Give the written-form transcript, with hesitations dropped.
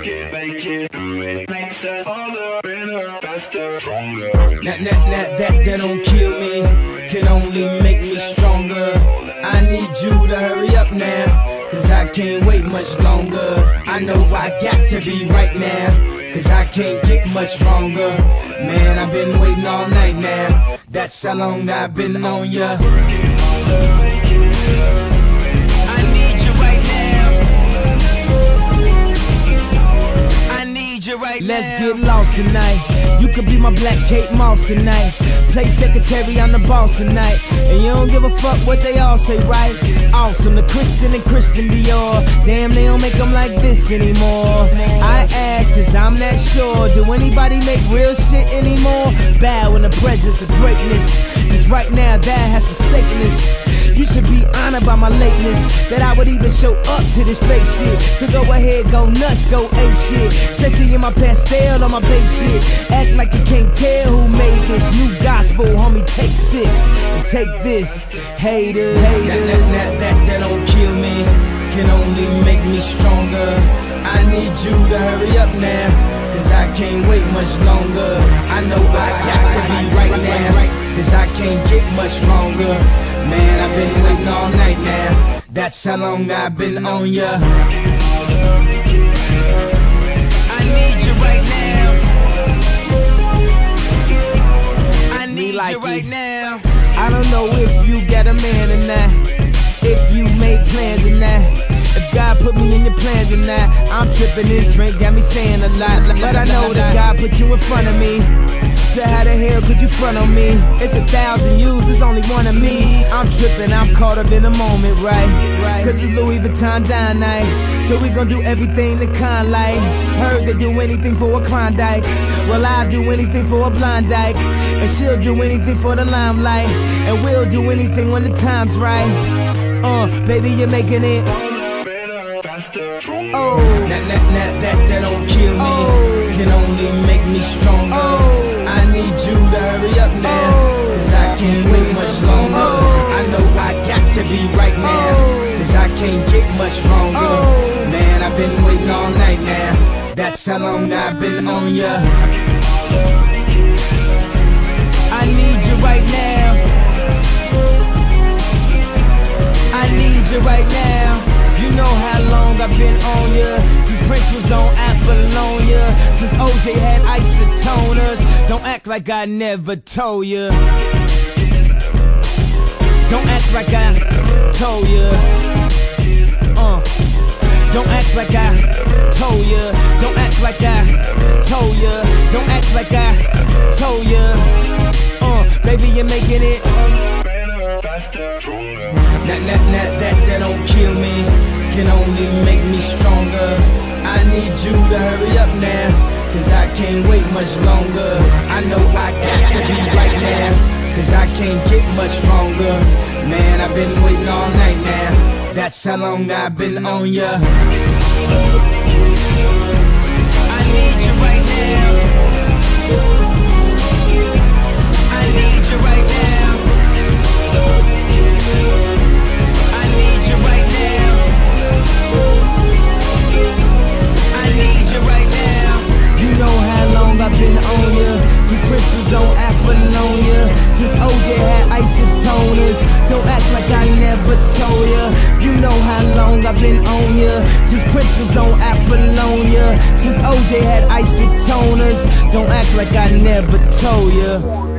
work it, make it, do it. Makes us harder, better, faster, stronger. That don't kill me, can only make me stronger. I need you to hurry up now, cause I can't wait much longer. I know I got to be right now, cause I can't get much stronger. Man, I've been waiting all night now, that's how long I've been on ya. I need you right now. I need you right now. Let's get lost tonight. You could be my black Kate Moss tonight. Play secretary, I'm the boss tonight. And you don't give a fuck what they all say, right? Awesome, the Christian and Christian Dior. Damn, they don't make them like this anymore. I ask, cause I'm not sure. Do anybody make real shit anymore? Bow in the presence of greatness, cause right now that has forsaken us. You should be honored by my lateness, that I would even show up to this fake shit. So go ahead, go nuts, go ape shit. Especially in my pastel on my babe shit. Act like you can't tell who made this new gospel, homie, take 6 and take this. Haters, that don't kill me, can only make me stronger. I need you to hurry up now, cause I can't wait much longer. I know I got to be right now, cause I can't get much stronger. Man, I've been waiting all night now, that's how long I've been on ya. I need you right now. I need you right now. I don't know if you got a man or not, if you made plans or not, if God put me in your plans or not. I'm tripping, this drink got me saying a lot, but I know that God put you in front of me. So how the hell could you front on me? It's 1,000 yous, it's only one of me. I'm tripping, I'm caught up in the moment, right? Cause it's Louis Vuitton dine night, so we gon' do everything the kind like. Heard they do anything for a Klondike, well I'll do anything for a blind dyke. And she'll do anything for the limelight, and we'll do anything when the time's right. Baby, you're making it. Oh, that don't kill me, can only make me stronger. I need you to hurry up now, cause I can't wait much longer. I know I got to be right now, cause I can't get much stronger. Man, I've been waiting all night now, that's how long I've been on ya. I need you right now, I need you right now. You know how long I've been on ya, since Prince was on Apollonia, since OJ had isotoners. Don't act like I never told ya, don't act like I told ya. Don't act like I told ya, don't act like I told ya, don't act like I told ya. Baby, you're making it. That don't kill me, can only make me stronger. I need you to hurry up now, cause I can't wait much longer. I know I got to be right now, cause I can't get much stronger. Man, I've been waiting all night now, that's how long I've been on ya. I need you right now. I need you right now. I need you right now. I need you right now. You know how long I've been on ya, since Prince was on Apollonia, since OJ had isotoners. Don't act like I never told ya. You know how long I've been on ya, since Prince was on Apollonia, since OJ had isotoners. Don't act like I never told ya.